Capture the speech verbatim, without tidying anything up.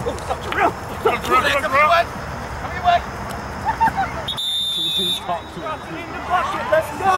Oh, stop, Terrell! Stop, Terrell, come here, way! Come here, way! In the bucket, let's go!